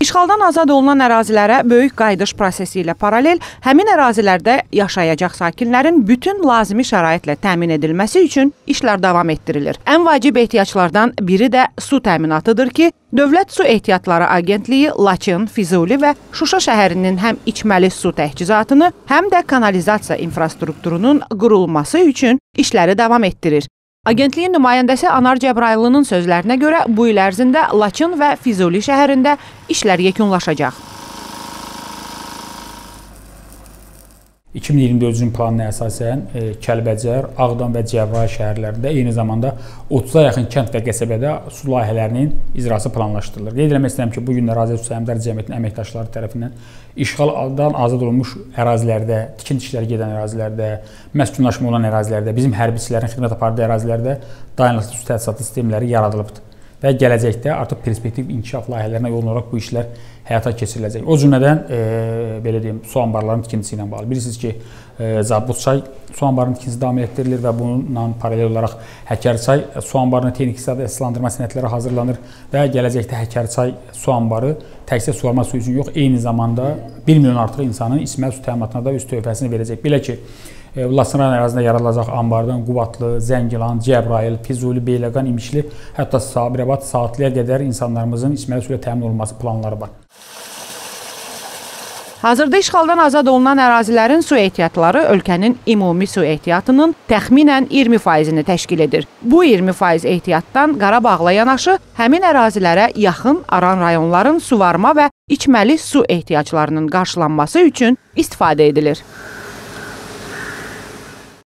İşğaldan azad olunan ərazilərə böyük qayıdış prosesi ilə paralel həmin ərazilərdə yaşayacaq sakinlərin bütün lazımi şəraitlə təmin edilməsi üçün işlər davam etdirilir. Ən vacib ehtiyaclardan biri də su təminatıdır ki, Dövlət Su Ehtiyatları Agentliyi Laçın, Füzuli və Şuşa şəhərinin həm içməli su təchizatını, həm də kanalizasiya infrastrukturunun qurulması üçün işləri davam etdirir. Agentliyin nümayəndəsi Anar Cəbrayılı'nın sözlərinə görə bu il ərzində Laçın və Füzuli şəhərində işlər yekunlaşacaq. 2024-cü planına əsasən Kəlbəcər, Ağdam və Cəbrayıl şəhərlərində eyni zamanda 30-a yaxın kənd və qəsəbədə su layihələrinin icrası planlaşdırılır. Qeyd etmək istəyirəm ki, bu gün Azərbaycan Su Səhmdar Cəmiyyətinin əməkdaşları tərəfindən işğaldan azad olunmuş ərazilərdə, tikinti işləri gedən ərazilərdə, məskunlaşma olan ərazilərdə, bizim hərbiçilərin xidmət apardığı ərazilərdə dayanıqlı su təchizatı sistemləri yaradılıbdır. Və gələcəkdə artıq perspektiv inkişaf layihələrinə uyğun olaraq bu işlər həyata keçiriləcək. O cümlədən belə deyim, su anbarlarının tikintisi ilə bağlı. Bilirsiniz ki, Zabutçay su anbarının tikintisi davam etdirilir və bununla paralel olaraq Həkərçay su anbarının texniki əsaslandırma sənədləri hazırlanır və gələcəkdə Həkərçay su anbarı təkcə suvarma suyu üçün yox, eyni zamanda 1 milyon artıq insanın içməli su təminatına da öz töhfəsini verəcək. Belə ki, Laçın rayon ərazisində yaradılacaq anbardan Qubadlı, Zəngilan, Cəbrayıl, Füzuli, Beyləqan, İmişli, hətta Sabirabad, Saatlıya qədər insanlarımızın içməli suya təmin olunması planları var. Hazırda işğaldan azad olunan ərazilərin su ehtiyatları ölkənin ümumi su ehtiyatının təxminən 20%-ni təşkil edir. Bu 20% ehtiyatdan Qarabağla yanaşı həmin ərazilərə yaxın aran rayonların suvarma və içməli su ehtiyaclarının qarşılanması üçün istifadə edilir.